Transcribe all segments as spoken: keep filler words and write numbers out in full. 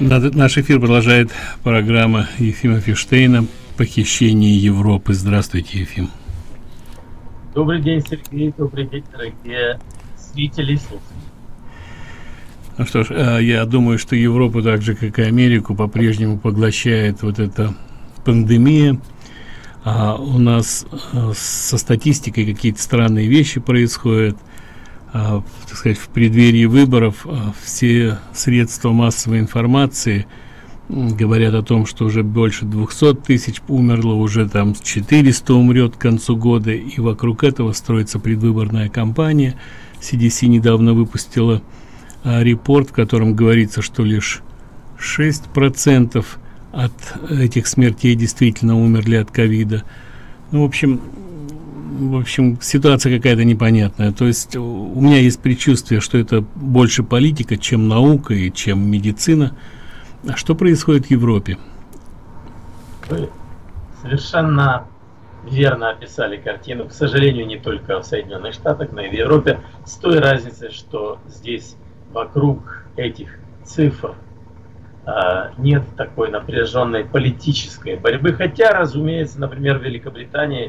Наш эфир продолжает программа Ефима Фиштейна «Похищение Европы». Здравствуйте, Ефим. Добрый день, Сергей. Добрый день, дорогие зрители и слушатели. Ну что ж, я думаю, что Европу, так же как и Америку, по-прежнему поглощает вот эта пандемия. А у нас со статистикой какие-то странные вещи происходят. А, так сказать, в преддверии выборов а, все средства массовой информации м, говорят о том, что уже больше двухсот тысяч умерло, уже там четыреста умрет к концу года, и вокруг этого строится предвыборная кампания. си ди си недавно выпустила а, репорт, в котором говорится, что лишь шесть процентов от этих смертей действительно умерли от ковида. Ну, в общем, В общем, ситуация какая-то непонятная. То есть у меня есть предчувствие, что это больше политика, чем наука и чем медицина. А что происходит в Европе? Вы совершенно верно описали картину. К сожалению, не только в Соединенных Штатах, но и в Европе. С той разницей, что здесь вокруг этих цифр а, нет такой напряженной политической борьбы. Хотя, разумеется, например, в Великобритании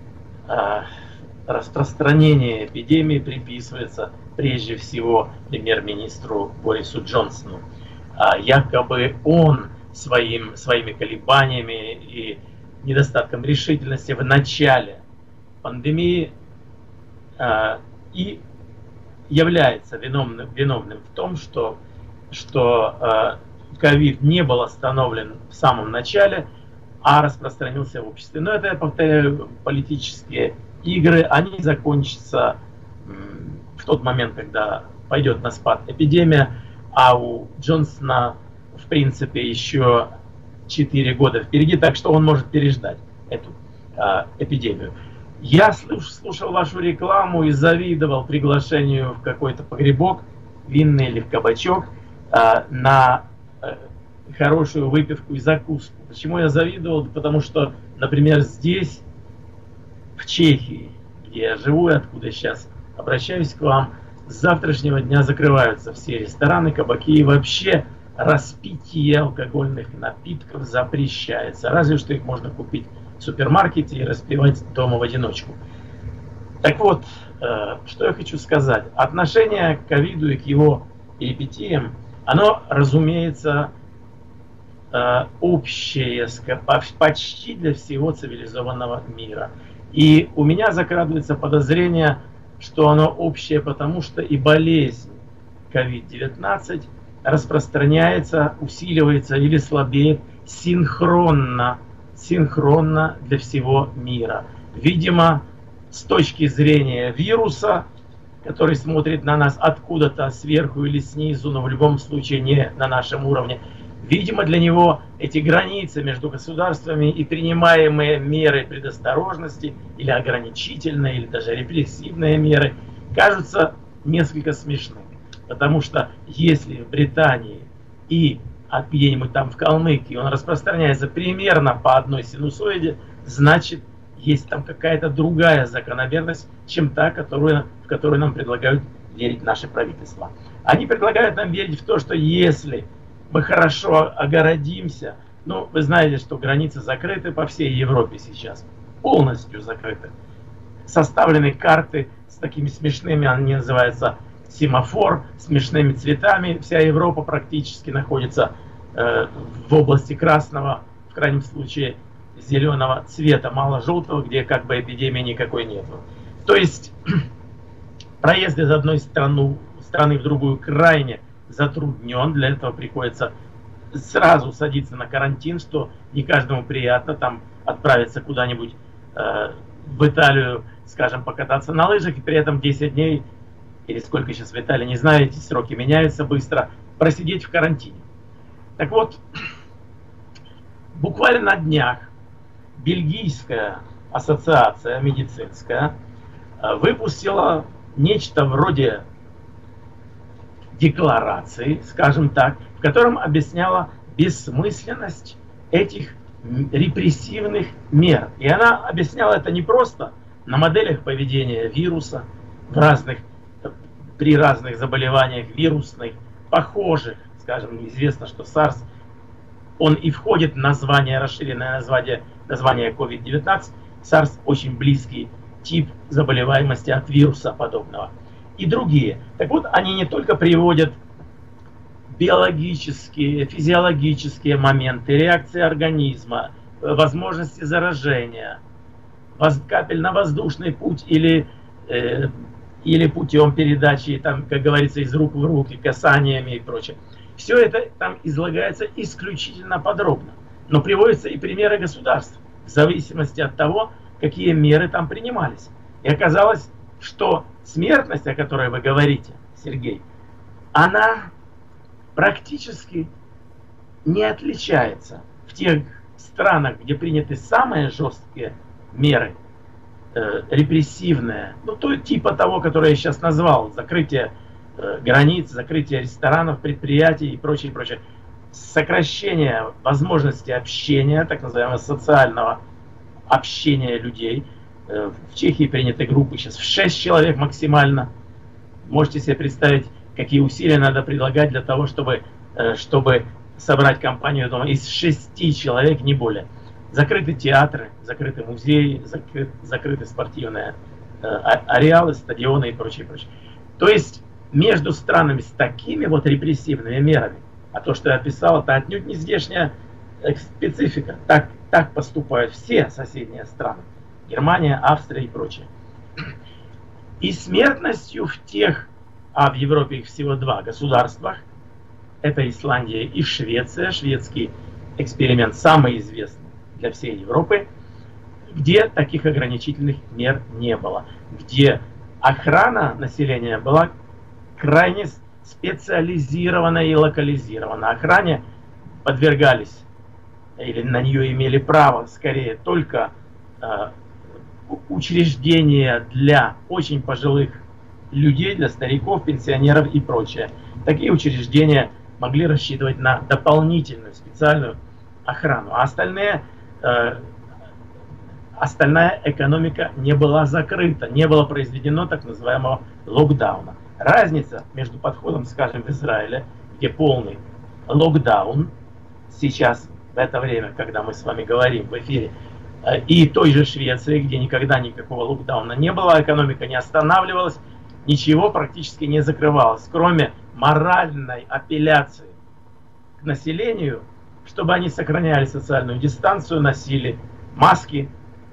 распространение эпидемии приписывается прежде всего премьер-министру Борису Джонсону. А якобы он своим, своими колебаниями и недостатком решительности в начале пандемии а, и является виновным, виновным в том, что что ковид а, не был остановлен в самом начале, а распространился в обществе. Но это, я повторяю, политические игры, они закончатся в тот момент, когда пойдет на спад эпидемия, а у Джонсона, в принципе, еще четыре года впереди, так что он может переждать эту а, эпидемию. Я слушал вашу рекламу и завидовал приглашению в какой-то погребок, винный или в кабачок, а, на а, хорошую выпивку и закуску. Почему я завидовал? Потому что, например, здесь, в Чехии, где я живу и откуда сейчас обращаюсь к вам, с завтрашнего дня закрываются все рестораны, кабаки, и вообще распитие алкогольных напитков запрещается. Разве что их можно купить в супермаркете и распивать дома в одиночку. Так вот, что я хочу сказать. Отношение к ковиду и к его перипетиям, оно, разумеется, общее почти для всего цивилизованного мира. И у меня закрадывается подозрение, что оно общее, потому что и болезнь ковид девятнадцать распространяется, усиливается или слабеет синхронно, синхронно для всего мира. Видимо, с точки зрения вируса, который смотрит на нас откуда-то сверху или снизу, но в любом случае не на нашем уровне, видимо, для него эти границы между государствами и принимаемые меры предосторожности или ограничительные, или даже репрессивные меры кажутся несколько смешными. Потому что если в Британии и где-нибудь там в Калмыкии он распространяется примерно по одной синусоиде, значит, есть там какая-то другая закономерность, чем та, которую, в которую нам предлагают верить наши правительства. Они предлагают нам верить в то, что если мы хорошо огородимся, ну, вы знаете, что границы закрыты по всей Европе сейчас, полностью закрыты. Составлены карты с такими смешными, они называются семафор, смешными цветами. Вся Европа практически находится э, в области красного, в крайнем случае зеленого цвета, мало желтого, где как бы эпидемии никакой нет. То есть проезд из одной страны, страны в другую крайне затруднен, для этого приходится сразу садиться на карантин, что не каждому приятно, там отправиться куда-нибудь э, в Италию, скажем, покататься на лыжах, и при этом десять дней, или сколько сейчас в Италии, не знаю, эти сроки меняются быстро, просидеть в карантине. Так вот, буквально на днях Бельгийская ассоциация медицинская э, выпустила нечто вроде декларации, скажем так, в котором объясняла бессмысленность этих репрессивных мер. И она объясняла это не просто на моделях поведения вируса в разных, при разных заболеваниях вирусных, похожих скажем, известно, что SARS, он и входит в название, расширенное название, название ковид девятнадцать. SARS очень близкий тип заболеваемости от вируса подобного. И другие. Так вот, они не только приводят биологические, физиологические моменты, реакции организма, возможности заражения, капельно-воздушный путь или, э, или путем передачи, там, как говорится, из рук в руки, касаниями и прочее. Все это там излагается исключительно подробно. Но приводятся и примеры государств, в зависимости от того, какие меры там принимались. И оказалось, что смертность, о которой вы говорите, Сергей, она практически не отличается в тех странах, где приняты самые жесткие меры, э, репрессивные, ну, то типа того, которое я сейчас назвал, закрытие э, границ, закрытие ресторанов, предприятий и прочее, прочее, сокращение возможности общения, так называемого социального общения людей. Э, в Чехии приняты группы сейчас в шесть человек максимально. Можете себе представить, какие усилия надо прилагать для того, чтобы, э, чтобы собрать компанию дома из шести человек, не более. Закрыты театры, закрыты музеи, закрыты, закрыты спортивные э, ареалы, стадионы и прочее, прочее. То есть между странами с такими вот репрессивными мерами, а то, что я описал, это отнюдь не здешняя специфика. Так, так поступают все соседние страны. Германия, Австрия и прочее. И смертностью в тех, а в Европе их всего два государствах, это Исландия и Швеция, шведский эксперимент самый известный для всей Европы, где таких ограничительных мер не было, где охрана населения была крайне специализирована и локализирована. Охране подвергались, или на нее имели право, скорее, только э, учреждения для очень пожилых людей, для стариков, пенсионеров и прочее. Такие учреждения могли рассчитывать на дополнительную специальную охрану. А остальные, э, остальная экономика не была закрыта, не было произведено так называемого локдауна. Разница между подходом, скажем, в Израиле, где полный локдаун сейчас, в это время, когда мы с вами говорим в эфире, э, и той же Швеции, где никогда никакого локдауна не было, экономика не останавливалась, ничего практически не закрывалось, кроме моральной апелляции к населению, чтобы они сохраняли социальную дистанцию, носили маски,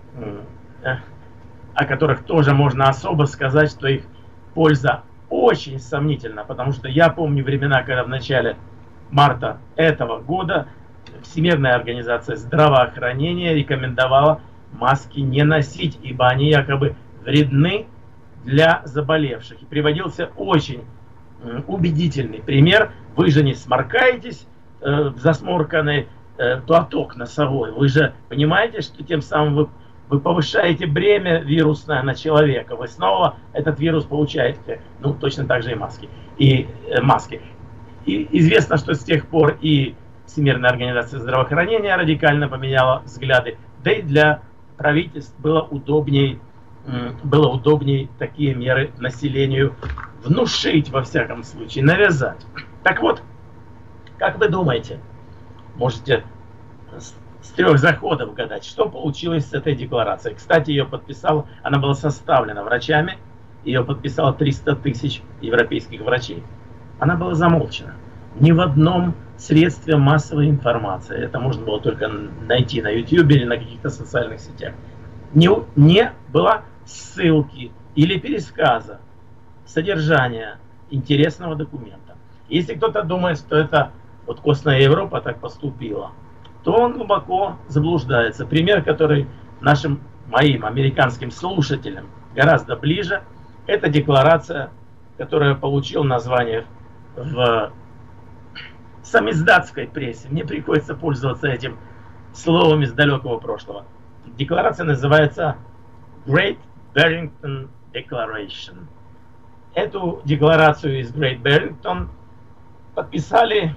о которых тоже можно особо сказать, что их польза очень сомнительна, потому что я помню времена, когда в начале марта этого года Всемирная организация здравоохранения рекомендовала маски не носить, ибо они якобы вредны для заболевших. И приводился очень убедительный пример. Вы же не сморкаетесь э, в засморканный э, платок носовой. Вы же понимаете, что тем самым вы, вы повышаете бремя вирусное на человека. Вы снова этот вирус получаете. Ну, точно так же и маски. И э, маски. И известно, что с тех пор и Всемирная организация здравоохранения радикально поменяла взгляды. Да и для правительств было удобнее было удобнее такие меры населению внушить, во всяком случае, навязать. Так вот, как вы думаете, можете с, с трех заходов гадать, что получилось с этой декларацией? Кстати, ее подписала, она была составлена врачами, ее подписало триста тысяч европейских врачей. Она была замолчена. Ни в одном средстве массовой информации, это можно было только найти на YouTube или на каких-то социальных сетях, не, не было ссылки или пересказа содержания интересного документа. Если кто-то думает, что это вот костная Европа так поступила, то он глубоко заблуждается. Пример, который нашим, моим американским слушателям гораздо ближе, это декларация, которая получила название в самиздатской прессе. Мне приходится пользоваться этим словом из далекого прошлого. Декларация называется Great Barrington Declaration. Эту декларацию из Great Barrington подписали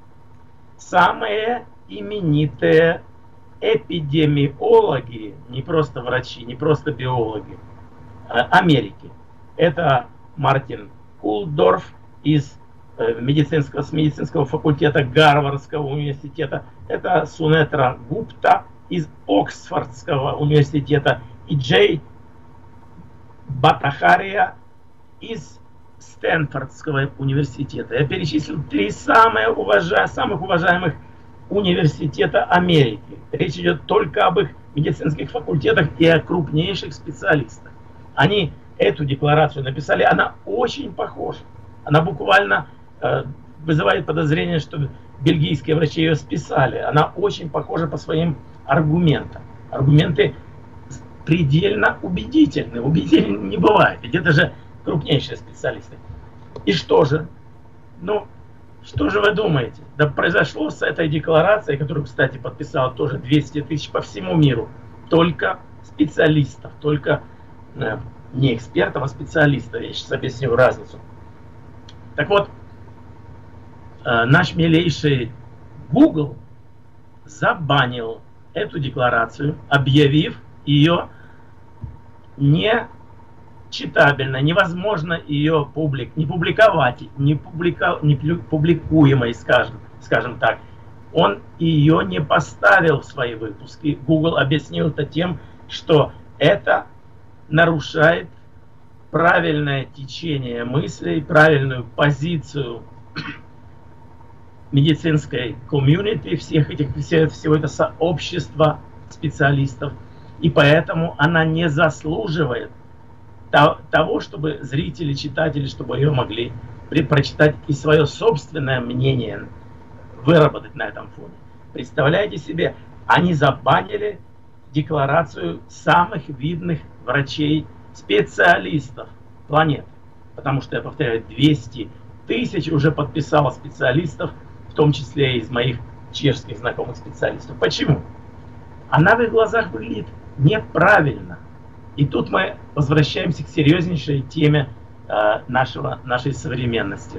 самые именитые эпидемиологи, не просто врачи, не просто биологи, Америки. Это Мартин Кулдорф из медицинского, с медицинского факультета Гарвардского университета, это Сунетра Гупта из Оксфордского университета и Джей Батахария из Стэнфордского университета. Я перечислил три самые уважа... самых уважаемых университета Америки. Речь идет только об их медицинских факультетах и о крупнейших специалистах. Они эту декларацию написали, она очень похожа. Она буквально э, вызывает подозрение, что бельгийские врачи ее списали. Она очень похожа по своим аргументам. Аргументы предельно убедительны. Убедительны не бывает, ведь это же крупнейшие специалисты. И что же? Ну, что же вы думаете? Да произошло с этой декларацией, которую, кстати, подписало тоже двести тысяч по всему миру, только специалистов, только э, не экспертов, а специалистов. Я сейчас объясню разницу. Так вот, э, наш милейший Google забанил эту декларацию, объявив ее не читабельно, невозможно ее публик, не публиковать, не, публика, не публикуемой, скажем, скажем так. Он ее не поставил в свои выпуски. Google объяснил это тем, что это нарушает правильное течение мыслей, правильную позицию медицинской комьюнити, всех этих, все, всего этого сообщества специалистов. И поэтому она не заслуживает того, чтобы зрители, читатели, чтобы ее могли прочитать и свое собственное мнение выработать на этом фоне. Представляете себе, они забанили декларацию самых видных врачей, специалистов планеты. Потому что, я повторяю, двести тысяч уже подписало специалистов, в том числе и из моих чешских знакомых специалистов. Почему? Она в их глазах выглядит неправильно. И тут мы возвращаемся к серьезнейшей теме э, нашего, нашей современности.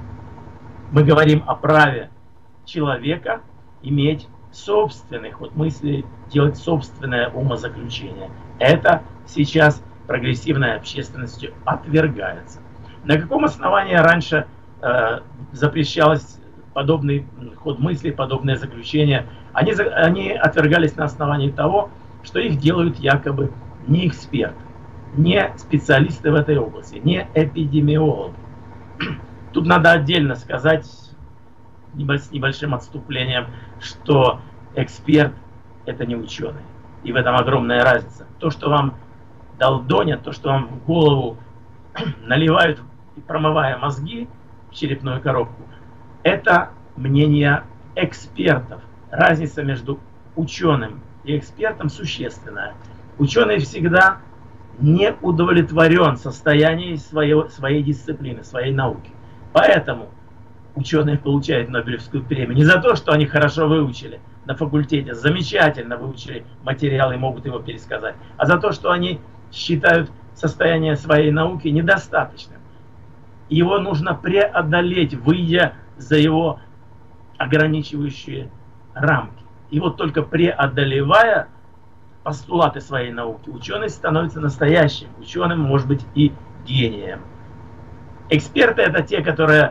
Мы говорим о праве человека иметь собственный ход мыслей, делать собственное умозаключение. Это сейчас прогрессивной общественностью отвергается. На каком основании раньше э, запрещалось подобный ход мыслей, подобное заключение? Они, они отвергались на основании того, что их делают якобы не эксперты, не специалисты в этой области, не эпидемиологи. Тут надо отдельно сказать, с небольшим отступлением, что эксперт – это не ученый. И в этом огромная разница. То, что вам долдонят, то, что вам в голову наливают, промывая мозги в черепную коробку, это мнение экспертов. Разница между ученым и экспертом существенная. Ученый всегда не удовлетворен состоянием своей, своей дисциплины, своей науки. Поэтому ученые получают Нобелевскую премию не за то, что они хорошо выучили на факультете, замечательно выучили материал и могут его пересказать, а за то, что они считают состояние своей науки недостаточным. Его нужно преодолеть, выйдя за его ограничивающие рамки. И вот только преодолевая постулаты своей науки, ученый становится настоящим ученым, может быть, и гением. Эксперты — это те, которые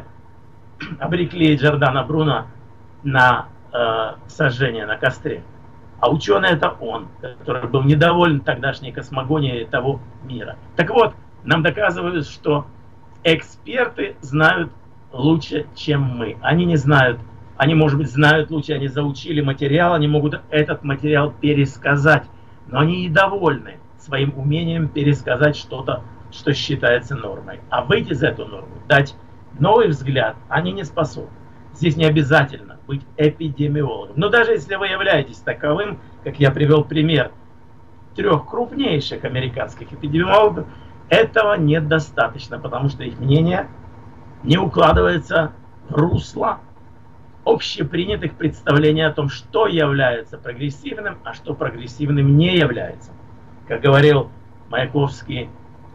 обрекли Джордано Бруно на э, сожжение на костре. А ученый — это он, который был недоволен тогдашней космогонией того мира. Так вот, нам доказывают, что эксперты знают лучше, чем мы. Они не знают, они, может быть, знают лучше, они заучили материал, они могут этот материал пересказать. Но они недовольны своим умением пересказать что-то, что считается нормой. А выйти за эту норму, дать новый взгляд, они не способны. Здесь не обязательно быть эпидемиологом. Но даже если вы являетесь таковым, как я привел пример трех крупнейших американских эпидемиологов, этого недостаточно, потому что их мнение не укладывается в русло общепринятых представлений о том, что является прогрессивным, а что прогрессивным не является. Как говорил Маяковский,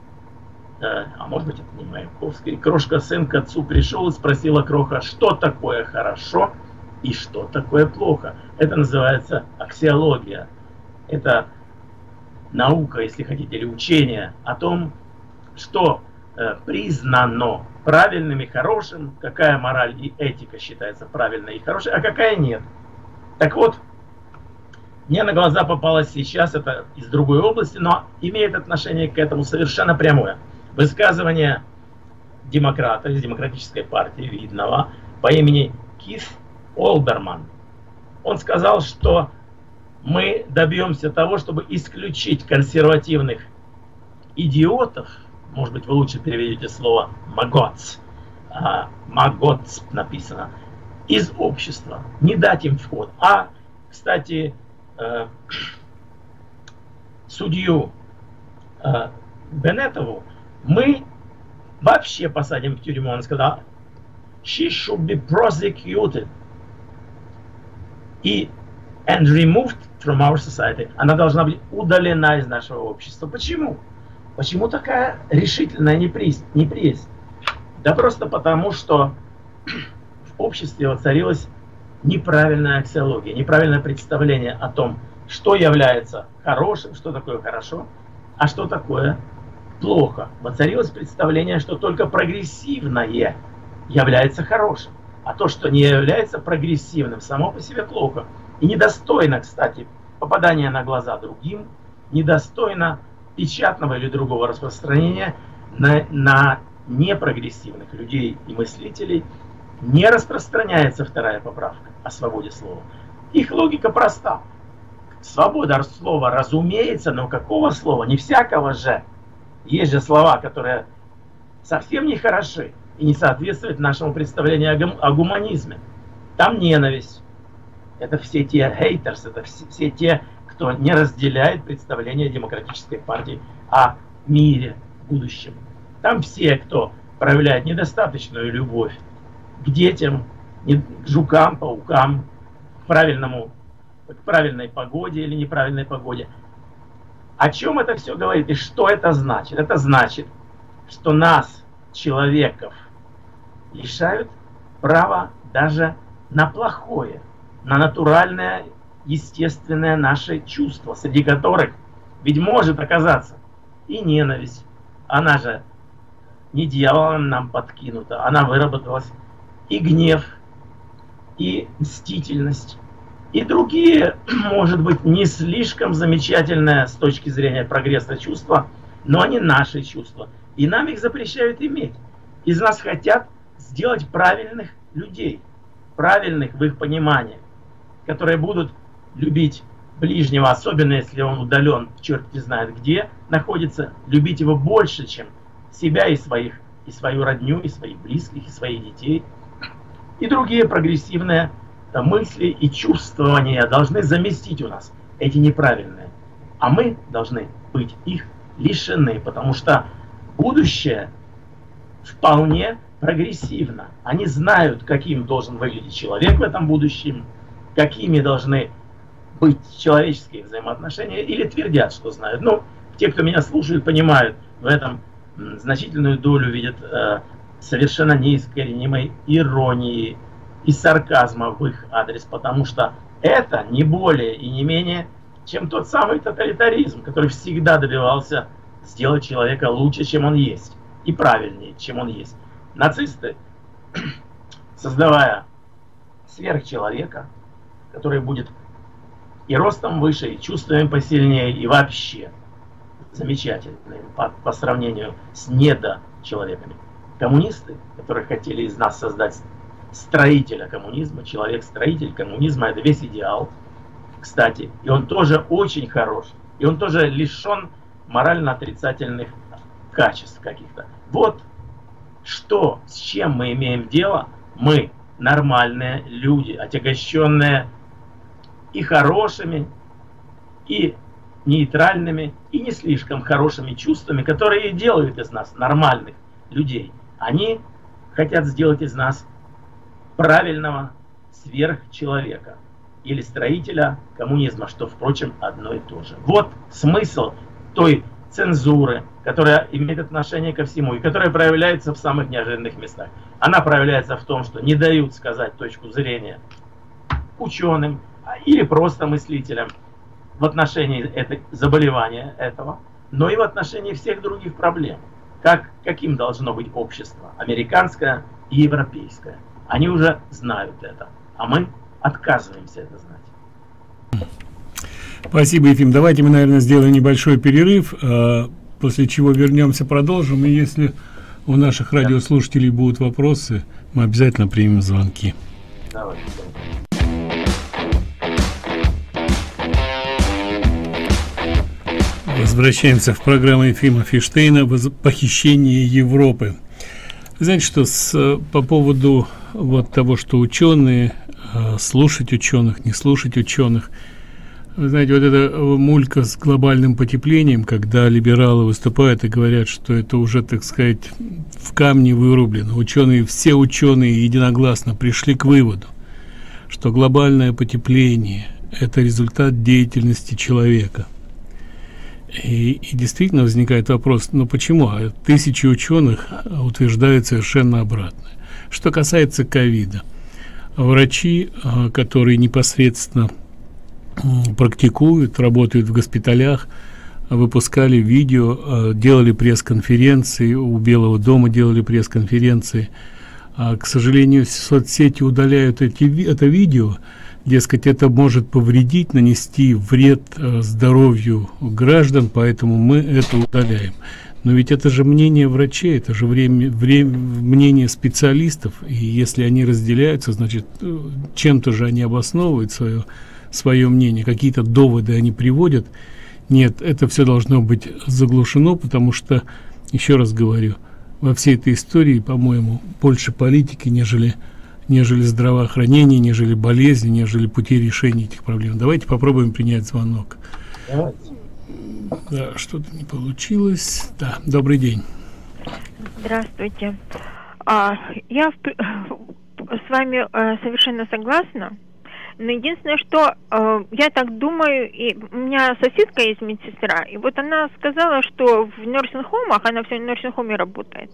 э, а может быть это не Маяковский, Крошка сын к отцу пришел и спросила Кроха, что такое хорошо и что такое плохо. Это называется аксиология. Это наука, если хотите, или учение о том, что э, признано правильным и хорошим, какая мораль и этика считается правильной и хорошей, а какая нет. Так вот, мне на глаза попалось сейчас, это из другой области, но имеет отношение к этому совершенно прямое. Высказывание демократа из Демократической партии, видного, по имени Кит Олберман. Он сказал, что мы добьемся того, чтобы исключить консервативных идиотов, может быть, вы лучше переведете слово «магоц», а, «магоц» написано, из общества, не дать им вход. А, кстати, э, судью э, Беннетову мы вообще посадим в тюрьму. Он сказал, she should be prosecuted и and removed from our society. Она должна быть удалена из нашего общества. Почему? Почему такая решительная неприязнь? Да просто потому, что в обществе воцарилась неправильная аксиология, неправильное представление о том, что является хорошим, что такое хорошо, а что такое плохо. Воцарилось представление, что только прогрессивное является хорошим, а то, что не является прогрессивным, само по себе плохо. И недостойно, кстати, попадания на глаза другим, недостойно печатного или другого распространения на, на непрогрессивных людей и мыслителей. Не распространяется вторая поправка о свободе слова. Их логика проста. Свобода слова разумеется, но какого слова? Не всякого же. Есть же слова, которые совсем не хороши и не соответствуют нашему представлению о, гум о гуманизме. Там ненависть. Это все те хейтерс, это все, все те, кто не разделяет представление демократической партии о мире, будущем. Там все, кто проявляет недостаточную любовь к детям, к жукам, паукам, к правильному, к правильной погоде или неправильной погоде. О чем это все говорит и что это значит? Это значит, что нас, человеков, лишают права даже на плохое, на натуральное, естественное наше чувство, среди которых ведь может оказаться и ненависть. Она же не дьяволом нам подкинута, она выработалась, и гнев, и мстительность, и другие, может быть, не слишком замечательные с точки зрения прогресса чувства, но они наши чувства, и нам их запрещают иметь. Из нас хотят сделать правильных людей, правильных в их понимании, которые будут любить ближнего, особенно если он удален, черт не знает где находится, любить его больше, чем себя и своих, и свою родню, и своих близких, и своих детей. И другие прогрессивные да, мысли и чувствования должны заместить у нас эти неправильные. А мы должны быть их лишены, потому что будущее вполне прогрессивно. Они знают, каким должен выглядеть человек в этом будущем, какими должны быть человеческие взаимоотношения, или твердят, что знают. Ну, те, кто меня слушают, понимают, в этом значительную долю видят э, совершенно неискоренимой иронии и сарказма в их адрес, потому что это не более и не менее, чем тот самый тоталитаризм, который всегда добивался сделать человека лучше, чем он есть, и правильнее, чем он есть. Нацисты, создавая сверхчеловека, который будет и ростом выше, и чувствами посильнее, и вообще замечательным по, по сравнению с недочеловеками. Коммунисты, которые хотели из нас создать строителя коммунизма, человек-строитель коммунизма, это весь идеал, кстати, и он тоже очень хорош, и он тоже лишен морально отрицательных качеств каких-то. Вот что, с чем мы имеем дело, мы нормальные люди, отягощенные и хорошими, и нейтральными, и не слишком хорошими чувствами, которые делают из нас нормальных людей. Они хотят сделать из нас правильного сверхчеловека или строителя коммунизма, что, впрочем, одно и то же. Вот смысл той цензуры, которая имеет отношение ко всему и которая проявляется в самых неожиданных местах. Она проявляется в том, что не дают сказать точку зрения ученым или просто мыслителям в отношении этой, заболевания этого, но и в отношении всех других проблем. как, каким должно быть общество, американское и европейское. Они уже знают это, а мы отказываемся это знать. Спасибо, Ефим. Давайте мы, наверное, сделаем небольшой перерыв, после чего вернемся, продолжим. И если у наших радиослушателей будут вопросы, мы обязательно примем звонки. Давайте. Возвращаемся в программу Ефима Фиштейна «Похищение Европы». Знаете, что с, по поводу вот того, что ученые, слушать ученых, не слушать ученых, вы знаете, вот эта мулька с глобальным потеплением, когда либералы выступают и говорят, что это уже, так сказать, в камне вырублено. Ученые, все ученые единогласно пришли к выводу, что глобальное потепление – это результат деятельности человека. И, и действительно возникает вопрос, ну почему? А тысячи ученых утверждают совершенно обратное. Что касается ковида, врачи, которые непосредственно практикуют, работают в госпиталях, выпускали видео, делали пресс-конференции, у Белого дома делали пресс-конференции. А, к сожалению, соцсети удаляют эти, это видео. Дескать, это может повредить, нанести вред э, здоровью граждан, поэтому мы это удаляем. Но ведь это же мнение врачей, это же время, время, мнение специалистов, и если они разделяются, значит, чем-то же они обосновывают свое, свое мнение, какие-то доводы они приводят. Нет, это все должно быть заглушено, потому что, еще раз говорю, во всей этой истории, по-моему, больше политики, нежели нежели здравоохранение, нежели болезни, нежели пути решения этих проблем. Давайте попробуем принять звонок. Давайте. Да, что-то не получилось. Да, добрый день. Здравствуйте. А, я в, с вами а, совершенно согласна. Но единственное, что э, я так думаю, и у меня соседка есть медсестра, и вот она сказала, что в нерсинг-хомах, она все в нерсинг-хоме работает,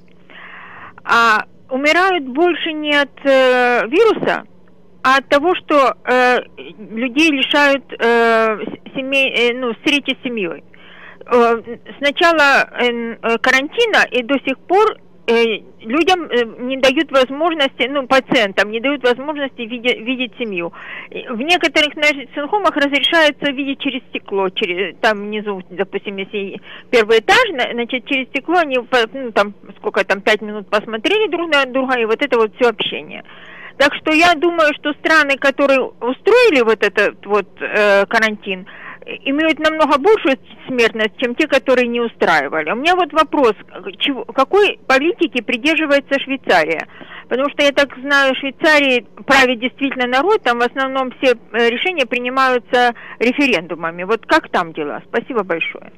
а умирают больше не от э, вируса, а от того, что э, людей лишают э, семей, э, ну, встречи с семьей. Э, с начала э, карантина и до сих пор э, людям э, не дают возможности, ну, пациентам не дают возможности видеть, видеть семью. В некоторых нерсинг-хомах разрешается видеть через стекло, через, там внизу, допустим, если первый этаж, значит, через стекло они, ну, там, сколько там, пять минут посмотрели друг на друга, и вот это вот все общение. Так что я думаю, что страны, которые устроили вот этот вот э, карантин, имеют намного большую смертность, чем те, которые не устраивали. У меня вот вопрос, чего, какой политики придерживается Швейцария? Потому что я так знаю, в Швейцарии правит действительно народ, там в основном все решения принимаются референдумами. Вот как там дела? Спасибо большое.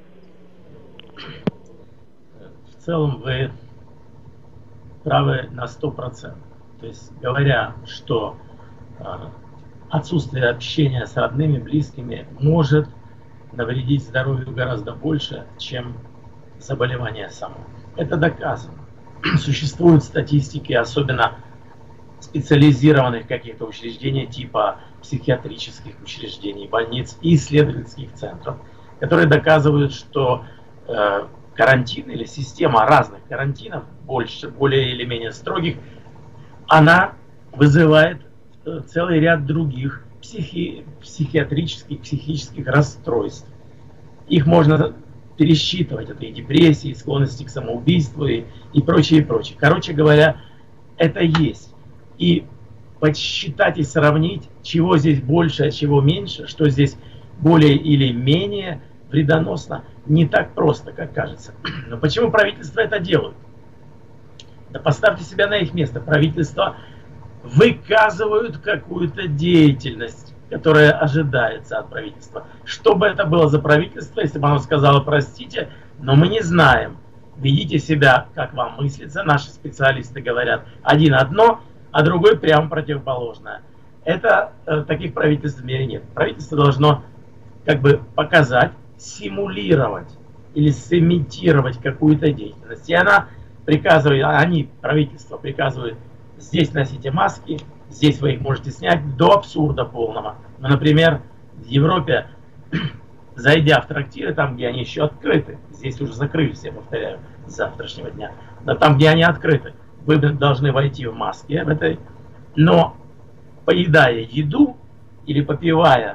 В целом вы правы на сто процентов. То есть, говоря, что э, отсутствие общения с родными, близкими может навредить здоровью гораздо больше, чем заболевание само. Это доказано. Существуют статистики, особенно специализированных каких-то учреждений, типа психиатрических учреждений, больниц и исследовательских центров, которые доказывают, что э, карантин или система разных карантинов, больше, более или менее строгих, она вызывает целый ряд других психи, психиатрических, психических расстройств. Их можно пересчитывать, это и депрессии, и склонности к самоубийству, и, и прочее, и прочее. Короче говоря, это есть. И подсчитать и сравнить, чего здесь больше, а чего меньше, что здесь более или менее вредоносно, не так просто, как кажется. Но почему правительства это делают? Да поставьте себя на их место. Правительства выказывают какую-то деятельность, которая ожидается от правительства. Что бы это было за правительство, если бы оно сказало: простите, но мы не знаем, ведите себя, как вам мыслится. Наши специалисты говорят один одно, а другой прямо противоположное. Это э, таких правительств в мире нет. Правительство должно как бы показать, симулировать или сымитировать какую-то деятельность. И она приказывает, они, правительство, приказывают: здесь носите маски, здесь вы их можете снять, до абсурда полного. Ну, например, в Европе зайдя в трактиры, там, где они еще открыты, здесь уже закрылись, я повторяю, с завтрашнего дня, но там, где они открыты, вы должны войти в маске в этой, но поедая еду или попивая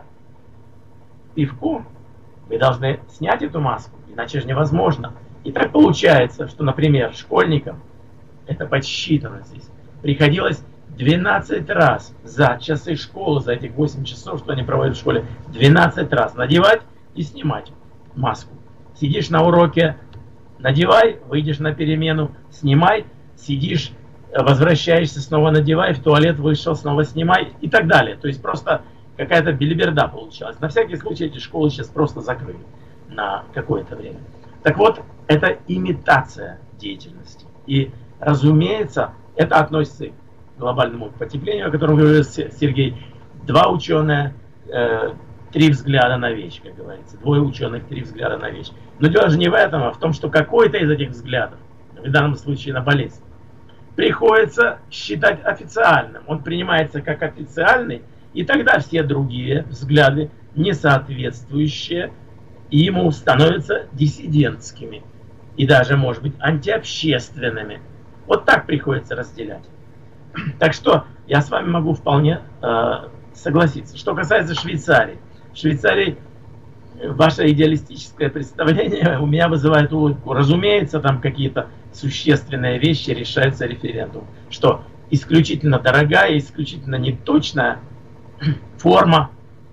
пивко, вы должны снять эту маску, иначе же невозможно. И так получается, что, например, школьникам, это подсчитано здесь, приходилось двенадцать раз за часы школы, за этих восемь часов, что они проводят в школе, двенадцать раз надевать и снимать маску. Сидишь на уроке, надевай, выйдешь на перемену, снимай, сидишь, возвращаешься, снова надевай, в туалет вышел, снова снимай и так далее. То есть просто какая-то белиберда получалась. На всякий случай эти школы сейчас просто закрыли на какое-то время. Так вот, это имитация деятельности. И, разумеется, это относится к глобальному потеплению, о котором говорил Сергей. Два ученые, э, три взгляда на вещь, как говорится. Двое ученых, три взгляда на вещь. Но дело же не в этом, а в том, что какой-то из этих взглядов, в данном случае на болезнь, приходится считать официальным. Он принимается как официальный, и тогда все другие взгляды, не соответствующие ему, становятся диссидентскими и даже, может быть, антиобщественными. Вот так приходится разделять. Так что я с вами могу вполне э, согласиться. Что касается Швейцарии. В Швейцарии ваше идеалистическое представление у меня вызывает улыбку. Разумеется, там какие-то существенные вещи решаются референдумом. Что исключительно дорогая, исключительно неточная форма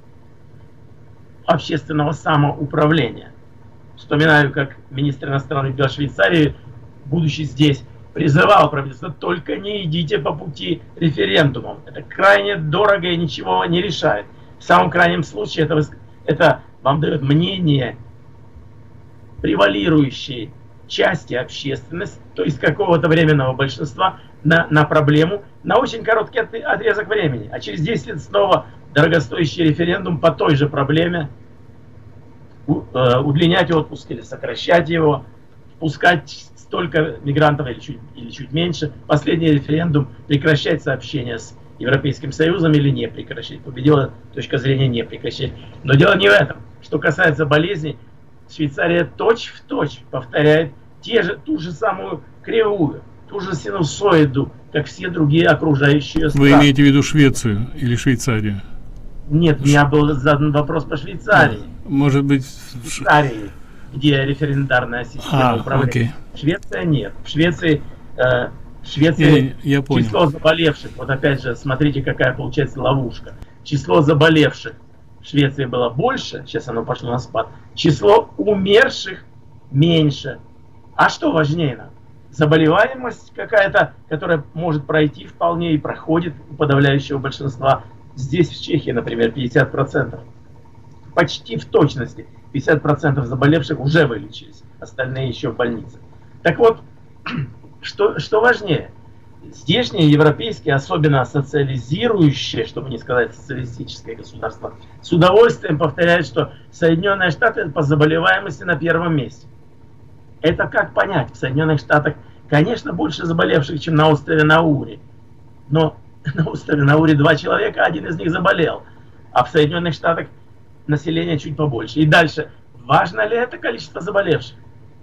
общественного самоуправления. Вспоминаю, как министр иностранных дел Швейцарии, будучи здесь, призывал правительство: только не идите по пути референдумом. Это крайне дорого и ничего не решает. В самом крайнем случае это, это вам дает мнение превалирующей части общественности, то есть какого-то временного большинства, на, на проблему на очень короткий отрезок времени. А через десять лет снова дорогостоящий референдум по той же проблеме, удлинять отпуск или сокращать его, пускать столько мигрантов или чуть, или чуть меньше. Последний референдум: прекращать сообщения с Европейским Союзом или не прекращать. Победила точка зрения не прекращать. Но дело не в этом. Что касается болезней, Швейцария точь-в-точь повторяет те же, ту же самую кривую, ту же синусоиду, как все другие окружающие страны. Вы имеете в виду Швецию или Швейцарию? Нет, у меня был задан вопрос по Швейцарии. Может быть... В Швейцарии, где референдарная система а, управления. Окей. Швеция нет. В Швеции, э, в Швеции я, я понял. Число заболевших, вот опять же, смотрите, какая получается ловушка. Число заболевших в Швеции было больше, сейчас оно пошло на спад. Число умерших меньше. А что важнее нам? Заболеваемость какая-то, которая может пройти вполне и проходит у подавляющего большинства. Здесь, в Чехии, например, пятьдесят процентов. Почти в точности пятьдесят процентов заболевших уже вылечились, остальные еще в больнице. Так вот, что, что важнее? Здешние европейские, особенно социализирующие, чтобы не сказать социалистическое государство, с удовольствием повторяют, что Соединенные Штаты по заболеваемости на первом месте. Это как понять? В Соединенных Штатах, конечно, больше заболевших, чем на острове Наури. Но на острове Наури два человека, один из них заболел. А в Соединенных Штатах население чуть побольше. И дальше, важно ли это количество заболевших?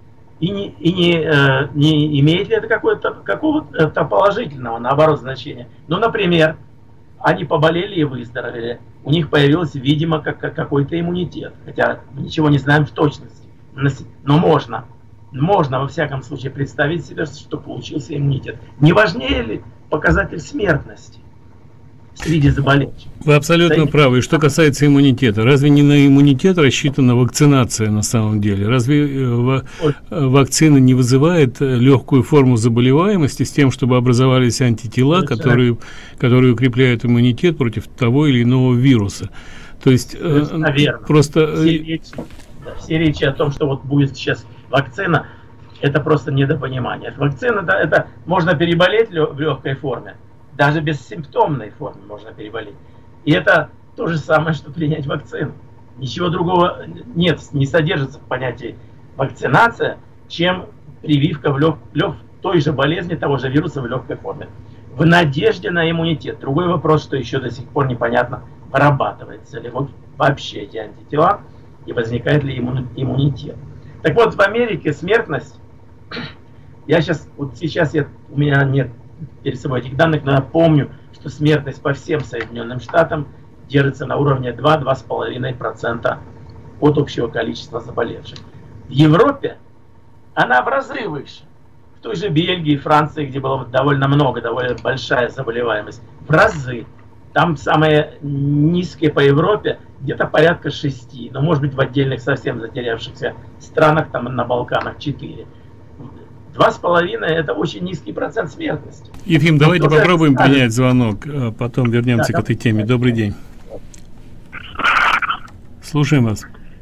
И не, и не, э, не имеет ли это какого-то какого-то положительного, наоборот, значения? Ну, например, они поболели и выздоровели. У них появился, видимо, как, как какой-то иммунитет. Хотя ничего не знаем в точности. Но можно. Можно, во всяком случае, представить себе, что получился иммунитет. Не важнее ли показатель смертности среди заболевших? Вы абсолютно Соедин... правы. И что касается иммунитета, разве не на иммунитет рассчитана вакцинация на самом деле? Разве ва вакцина не вызывает легкую форму заболеваемости с тем, чтобы образовались антитела, которые, которые укрепляют иммунитет против того или иного вируса? То есть, наверное, просто... Все речи, да, все речи о том, что вот будет сейчас вакцина, это просто недопонимание. Вакцина, да, это можно переболеть в легкой форме, даже без симптомной формы можно переболеть. И это то же самое, что принять вакцину. Ничего другого нет, не содержится в понятии вакцинация, чем прививка в лег, лег, той же болезни, того же вируса в легкой форме. В надежде на иммунитет. Другой вопрос, что еще до сих пор непонятно, вырабатывается ли вот вообще эти антитела, и возникает ли иммунитет. Так вот, в Америке смертность, я сейчас, вот сейчас я, у меня нет перед собой этих данных, но я помню, что смертность по всем Соединенным Штатам держится на уровне два-два с половиной процента от общего количества заболевших. В Европе она в разы выше. В той же Бельгии, Франции, где было довольно много, довольно большая заболеваемость, в разы. Там самые низкие по Европе где-то порядка шести, но может быть в отдельных совсем затерявшихся странах, там на Балканах четыре. Два с половиной это очень низкий процент смертности. Ефим, давайте тоже попробуем скажет... принять звонок, а потом вернемся да, к этой теме. Добрый день. Слушаем вас.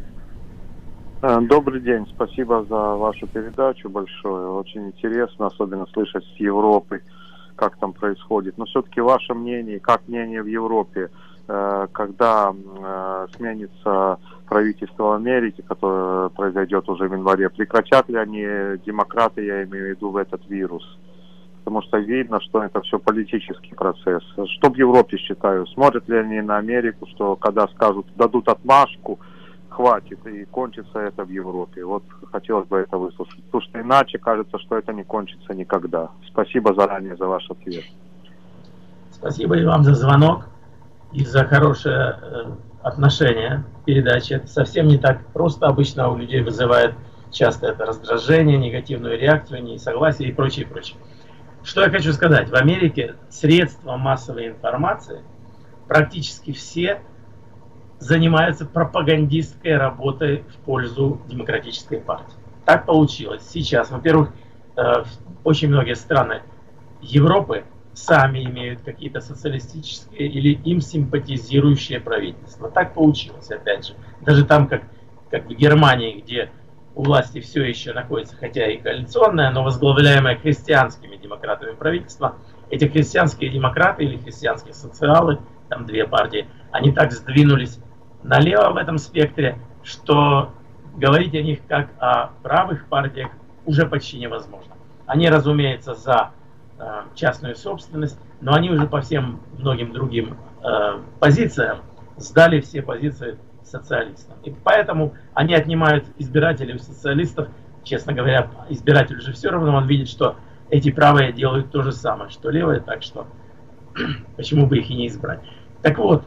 Добрый день, спасибо за вашу передачу большое. Очень интересно, особенно слышать с Европы, как там происходит. Но все-таки ваше мнение, как мнение в Европе, когда сменится правительство Америки, которое произойдет уже в январе, прекратят ли они, демократы, я имею в виду, в этот вирус? Потому что видно, что это все политический процесс. Что в Европе, считаю, смотрят ли они на Америку, что когда скажут, дадут отмашку, хватит, и кончится это в Европе. Вот хотелось бы это выслушать. Потому что иначе кажется, что это не кончится никогда. Спасибо заранее за ваш ответ. Спасибо и вам за звонок и за хорошее отношение к передаче. Это совсем не так просто. Обычно у людей вызывает часто это раздражение, негативную реакцию, несогласие и прочее, прочее. Что я хочу сказать. В Америке средства массовой информации практически все занимаются пропагандистской работой в пользу демократической партии. Так получилось. Сейчас, во-первых, очень многие страны Европы сами имеют какие-то социалистические или им симпатизирующие правительства. Так получилось, опять же. Даже там, как, как в Германии, где у власти все еще находится, хотя и коалиционное, но возглавляемое христианскими демократами правительство, эти христианские демократы или христианские социалы, там две партии, они так сдвинулись налево в этом спектре, что говорить о них как о правых партиях уже почти невозможно. Они, разумеется, за э, частную собственность, но они уже по всем многим другим э, позициям сдали все позиции социалистам. И поэтому они отнимают избирателей у социалистов. Честно говоря, избирателю же все равно, он видит, что эти правые делают то же самое, что левые, так что почему бы их и не избрать. Так вот,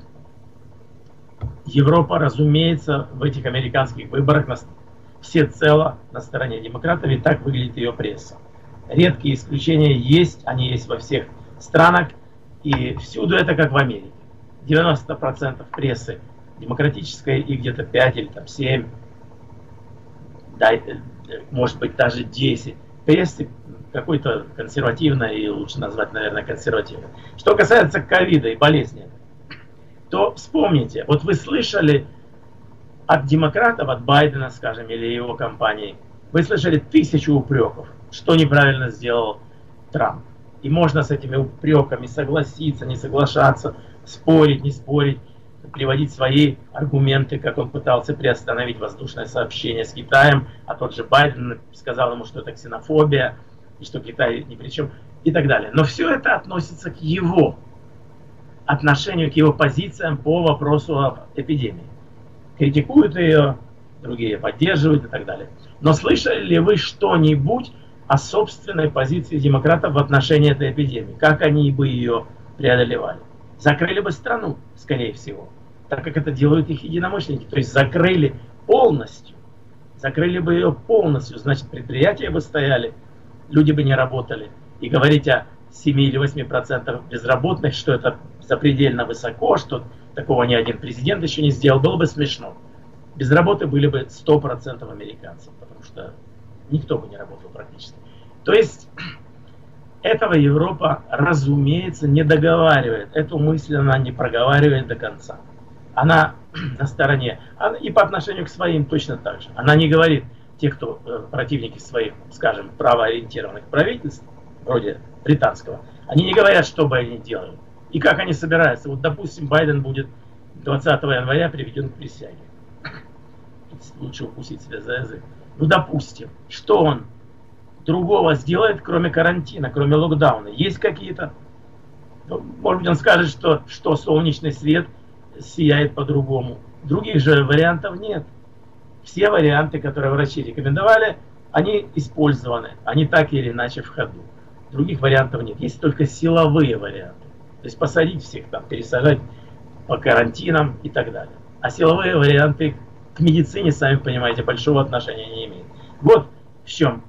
Европа, разумеется, в этих американских выборах всецело на стороне демократов, и так выглядит ее пресса. Редкие исключения есть, они есть во всех странах, и всюду это как в Америке. девяносто процентов прессы демократической и где-то пять или там семь, да, может быть даже десять прессы какой-то консервативной, и лучше назвать, наверное, консервативной. Что касается ковида и болезни, то вспомните, вот вы слышали от демократов, от Байдена, скажем, или его компании, вы слышали тысячу упреков, что неправильно сделал Трамп. И можно с этими упреками согласиться, не соглашаться, спорить, не спорить, приводить свои аргументы, как он пытался приостановить воздушное сообщение с Китаем, а тот же Байден сказал ему, что это ксенофобия, и что Китай ни при чем, и так далее. Но все это относится к его отношению, к его позициям по вопросу об эпидемии. Критикуют ее, другие поддерживают и так далее. Но слышали ли вы что-нибудь о собственной позиции демократов в отношении этой эпидемии? Как они бы ее преодолевали? Закрыли бы страну, скорее всего, так как это делают их единомышленники. То есть закрыли полностью. Закрыли бы ее полностью, значит, предприятия бы стояли, люди бы не работали. И говорить о семи или восьми процентах безработных, что это запредельно высоко, что такого ни один президент еще не сделал, было бы смешно. Без работы были бы сто процентов американцев, потому что никто бы не работал практически. То есть этого Европа, разумеется, не договаривает. Эту мысль она не проговаривает до конца. Она на стороне. И по отношению к своим точно так же. Она не говорит, те, кто противники своих, скажем, правоориентированных правительств, вроде британского, они не говорят, что бы они делали. И как они собираются. Вот, допустим, Байден будет двадцатого января приведен к присяге. Лучше укусить себя за язык. Ну, допустим, что он другого сделает, кроме карантина, кроме локдауна? Есть какие-то? Ну, может быть, он скажет, что, что солнечный свет сияет по-другому. Других же вариантов нет. все варианты, которые врачи рекомендовали, они использованы, они так или иначе в ходу. Других вариантов нет, есть только силовые варианты. То есть посадить всех, там, пересажать по карантинам и так далее. А силовые варианты к медицине, сами понимаете, большого отношения не имеют. Вот в чем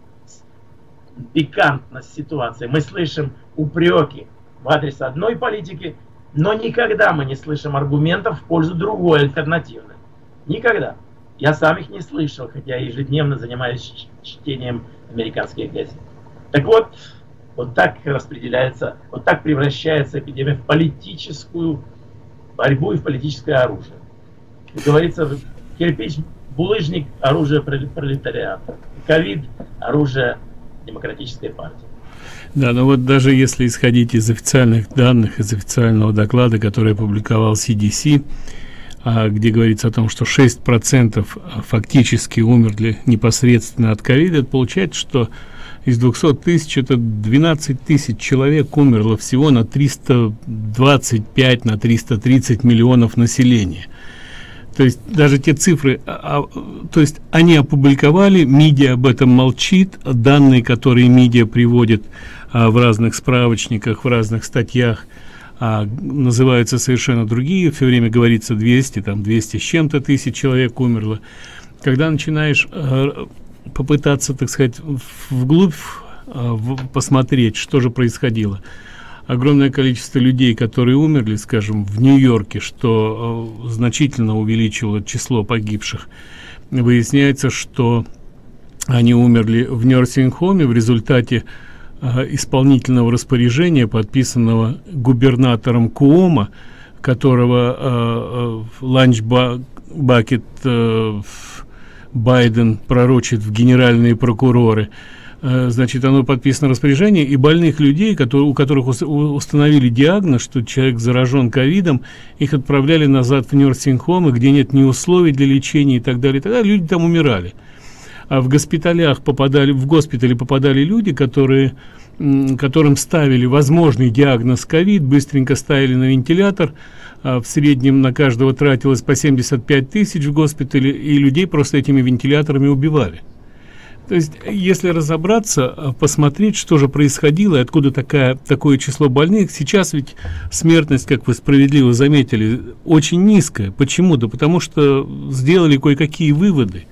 пикантность ситуации. Мы слышим упреки в адрес одной политики, но никогда мы не слышим аргументов в пользу другой, альтернативной. Никогда. Я сам их не слышал, хотя ежедневно занимаюсь чтением американских газет. Так вот, вот так распределяется, вот так превращается эпидемия в политическую борьбу и в политическое оружие. Как говорится, кирпич, булыжник – оружие пролетариата. Ковид – оружие демократической партии. Да, но вот даже если исходить из официальных данных, из официального доклада, который опубликовал си ди си, где говорится о том, что шесть процентов фактически умерли непосредственно от ковида, это получается, что из двухсот тысяч это двенадцать тысяч человек умерло всего на триста двадцать пять, на триста тридцать миллионов населения. То есть даже те цифры, а, а, то есть они опубликовали, медиа об этом молчит, данные, которые медиа приводят а, в разных справочниках, в разных статьях, а, называются совершенно другие, все время говорится двести, там двести с чем-то тысяч человек умерло. Когда начинаешь а, попытаться, так сказать, вглубь а, в, посмотреть, что же происходило, огромное количество людей, которые умерли, скажем, в Нью-Йорке, что э, значительно увеличило число погибших, выясняется, что они умерли в нёрсинг-хоме в результате э, исполнительного распоряжения, подписанного губернатором Куомо, которого э, э, ланч-бакет э, Байден пророчит в генеральные прокуроры. Значит, оно подписано распоряжение, и больных людей, которые, у которых установили диагноз, что человек заражен ковидом, их отправляли назад в нёрсинг-хомы, где нет ни условий для лечения и так далее, и так далее. Люди там умирали. А в госпиталях попадали, в госпитали попадали люди, которые, которым ставили возможный диагноз ковид, быстренько ставили на вентилятор, а в среднем на каждого тратилось по семьдесят пять тысяч в госпитале, и людей просто этими вентиляторами убивали. То есть, если разобраться, посмотреть, что же происходило и откуда такая, такое число больных, сейчас ведь смертность, как вы справедливо заметили, очень низкая. Почему? Да потому что сделали кое-какие выводы.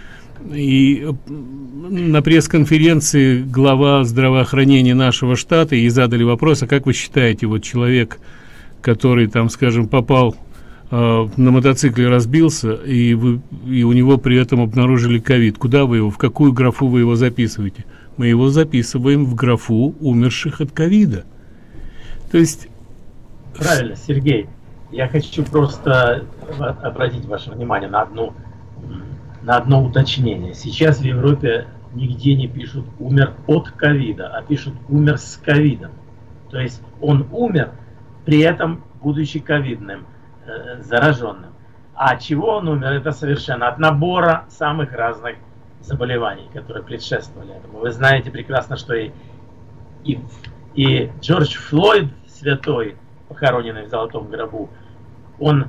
И на пресс-конференции глава здравоохранения нашего штата ей задали вопрос: а как вы считаете, вот человек, который там, скажем, попал на мотоцикле, разбился, и, вы, и у него при этом обнаружили ковид, куда вы его, в какую графу вы его записываете? Мы его записываем в графу умерших от ковида. То есть... Правильно, Сергей. Я хочу просто обратить ваше внимание на одну, на одно уточнение. Сейчас в Европе нигде не пишут «умер от ковида», а пишут «умер с ковидом». То есть он умер, при этом будучи ковидным, зараженным. А от чего он умер? Это совершенно от набора самых разных заболеваний, которые предшествовали этому. Вы знаете прекрасно, что и, и, и Джордж Флойд, святой, похороненный в золотом гробу, он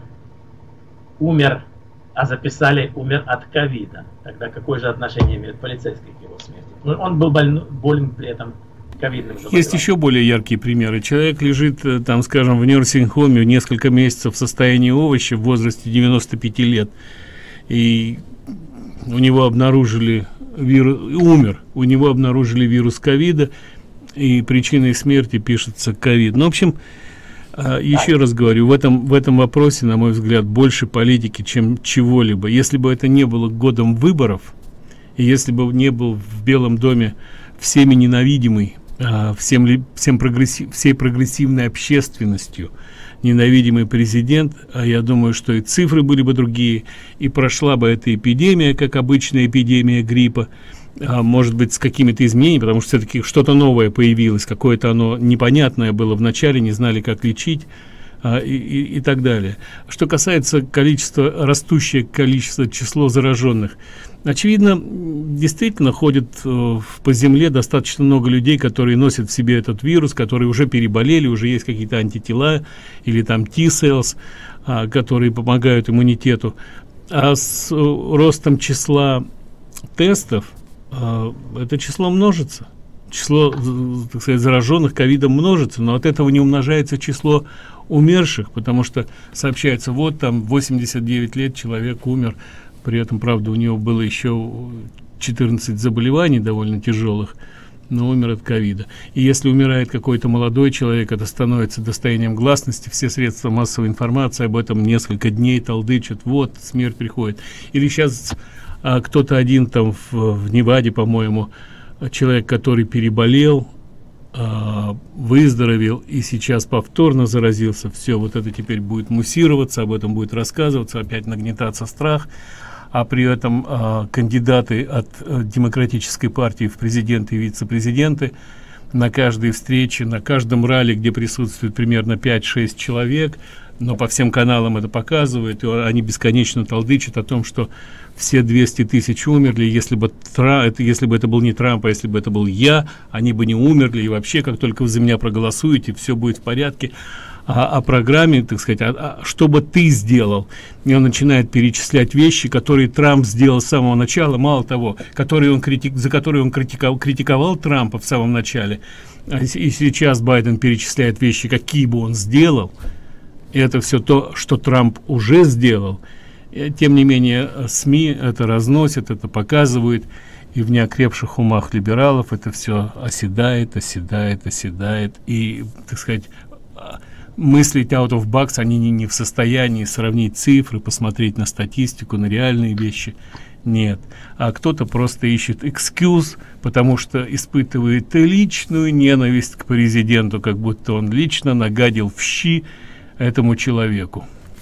умер, а записали умер от ковида. Тогда какое же отношение имеет полицейский к его смерти? Ну, он был болен, болен при этом ковидным заболеванием. Есть еще более яркие примеры. Человек лежит, там, скажем, в нёрсинг-хоме несколько месяцев в состоянии овоща в возрасте девяноста пяти лет, и у него обнаружили вирус, умер, у него обнаружили вирус ковида, и причиной смерти пишется ковид. Ну, в общем, еще раз говорю, в этом, в этом вопросе, на мой взгляд, больше политики, чем чего-либо. Если бы это не было годом выборов, и если бы не был в Белом доме всеми ненавидимый, всем, всем прогрессив, всей прогрессивной общественностью ненавидимый президент, а я думаю, что и цифры были бы другие, и прошла бы эта эпидемия, как обычная эпидемия гриппа, а, может быть, с какими-то изменениями, потому что все-таки что-то новое появилось, какое-то оно непонятное было в начале, не знали, как лечить, а, и, и, и так далее. Что касается количества, растущее количество, число зараженных, очевидно, действительно ходит э, по земле достаточно много людей, которые носят в себе этот вирус, которые уже переболели, уже есть какие-то антитела или там T-cells, э, которые помогают иммунитету. а с ростом числа тестов э, это число множится. Число, так сказать, зараженных ковидом множится, но от этого не умножается число умерших, потому что сообщается, вот там восемьдесят девять лет человек умер, при этом, правда, у него было еще четырнадцать заболеваний довольно тяжелых, но умер от ковида. И если умирает какой-то молодой человек, это становится достоянием гласности, все средства массовой информации об этом несколько дней толдычат, вот, смерть приходит. Или сейчас а, кто-то один там в, в Неваде, по-моему, человек, который переболел, а, выздоровел и сейчас повторно заразился, все, вот это теперь будет муссироваться, об этом будет рассказываться, опять нагнетаться страх. А при этом э, кандидаты от э, демократической партии в президенты и вице-президенты на каждой встрече, на каждом ралли, где присутствует примерно пять-шесть человек, но по всем каналам это показывают, и они бесконечно толдычат о том, что все двести тысяч умерли, если бы, Тра, это, если бы это был не Трамп, а если бы это был я, они бы не умерли, и вообще, как только вы за меня проголосуете, все будет в порядке. О, о программе, так сказать, а, а, что бы ты сделал, и он начинает перечислять вещи, которые Трамп сделал с самого начала, мало того, которые он критик, за которые он критиковал, критиковал Трампа в самом начале, и сейчас Байден перечисляет вещи, какие бы он сделал, и это все то, что Трамп уже сделал. И, тем не менее, СМИ это разносят, это показывают, и в неокрепших умах либералов это все оседает, оседает, оседает, и, так сказать, мыслить out of box они не, не в состоянии сравнить цифры, посмотреть на статистику, на реальные вещи. Нет. А кто-то просто ищет экскьюз, потому что испытывает личную ненависть к президенту, как будто он лично нагадил в щи этому человеку.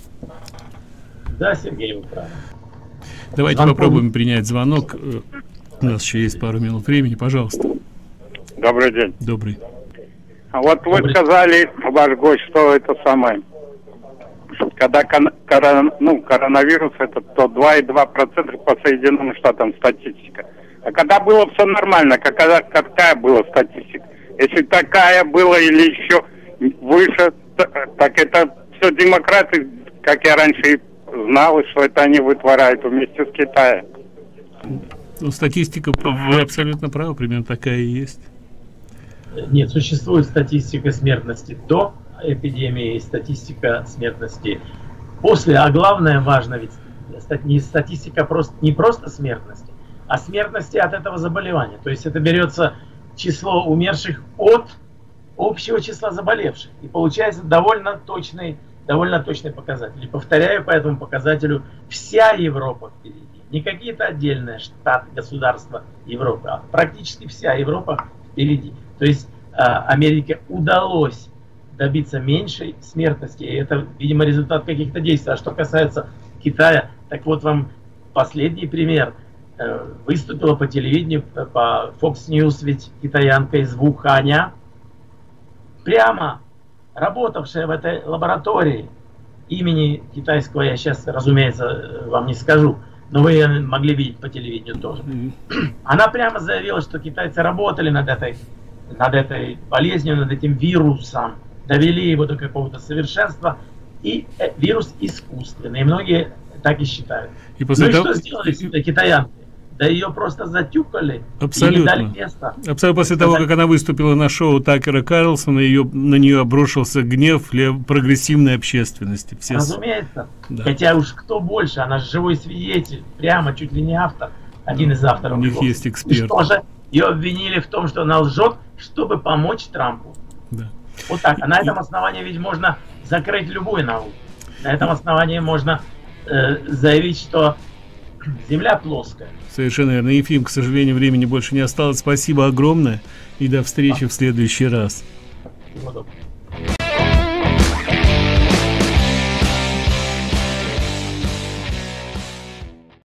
Да, Сергей, вы правы. Давайте Звонок. попробуем принять звонок. У нас еще есть пару минут времени, пожалуйста. Добрый день. Добрый. Вот вы сказали, ваш гость, что это самое, когда кон, корон, ну, коронавирус, это то два и два процента по Соединенным Штатам статистика. А когда было все нормально, какая, какая была статистика? Если такая была или еще выше, так это все демократы, как я раньше знал, что это они вытворяют вместе с Китаем. Ну, статистика, вы абсолютно правы, примерно такая и есть. Нет, существует статистика смертности до эпидемии и статистика смертности после. А главное, важно, ведь не статистика просто, не просто смертности, а смертности от этого заболевания. То есть это берется число умерших от общего числа заболевших. И получается довольно точный, довольно точный показатель. И повторяю, по этому показателю вся Европа впереди. Не какие-то отдельные штаты, государства Европы, а практически вся Европа впереди. То есть э, Америке удалось добиться меньшей смертности, и это, видимо, результат каких-то действий. А что касается Китая, так вот вам последний пример. Э, выступила по телевидению, по Fox News, ведь китаянка из Вуханя, прямо работавшая в этой лаборатории, имени китайского я сейчас, разумеется, вам не скажу, но вы ее могли видеть по телевидению тоже. Она прямо заявила, что китайцы работали над этой, над этой болезнью, над этим вирусом, довели его до какого-то совершенства, и э, вирус искусственный, и многие так и считают. И после ну того... и что сделали и... китаянки? Да ее просто затюкали. Абсолютно. И не дали места. Абсолютно. После того, как она выступила на шоу Такера Карлсона, ее, на нее обрушился гнев прогрессивной общественности. Все... Разумеется. Да. Хотя уж кто больше, она же живой свидетель, прямо чуть ли не автор, один из авторов. У них есть эксперт. И что же, ее обвинили в том, что она лжет, чтобы помочь Трампу. Да. Вот так. А на этом основании ведь можно закрыть любую науку. На этом основании можно э, заявить, что Земля плоская. Совершенно верно. Ефим, к сожалению, времени больше не осталось. Спасибо огромное и до встречи а. в следующий раз. Всего доброго.